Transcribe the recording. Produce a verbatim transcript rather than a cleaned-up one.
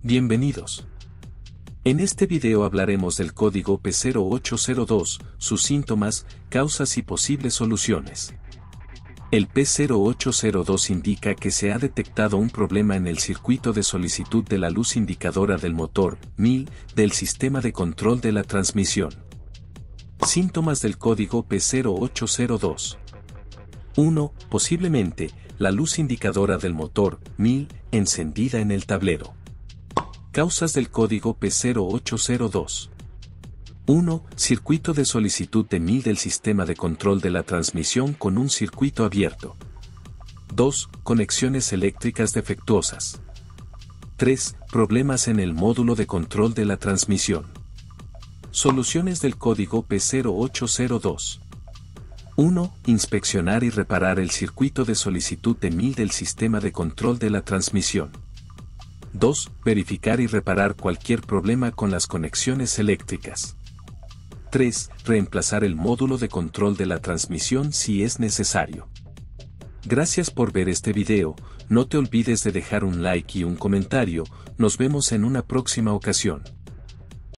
Bienvenidos. En este video hablaremos del código P cero ocho cero dos, sus síntomas, causas y posibles soluciones. El P cero ocho cero dos indica que se ha detectado un problema en el circuito de solicitud de la luz indicadora del motor mil del sistema de control de la transmisión. Síntomas del código P cero ocho cero dos. uno. Posiblemente, la luz indicadora del motor mil encendida en el tablero. Causas del código P cero ocho cero dos. uno. Circuito de solicitud de mil del sistema de control de la transmisión con un circuito abierto. dos. Conexiones eléctricas defectuosas. tres. Problemas en el módulo de control de la transmisión. Soluciones del código P cero ocho cero dos. uno. Inspeccionar y reparar el circuito de solicitud de mil del sistema de control de la transmisión. dos. Verificar y reparar cualquier problema con las conexiones eléctricas. tres. Reemplazar el módulo de control de la transmisión si es necesario. Gracias por ver este video, no te olvides de dejar un like y un comentario, nos vemos en una próxima ocasión.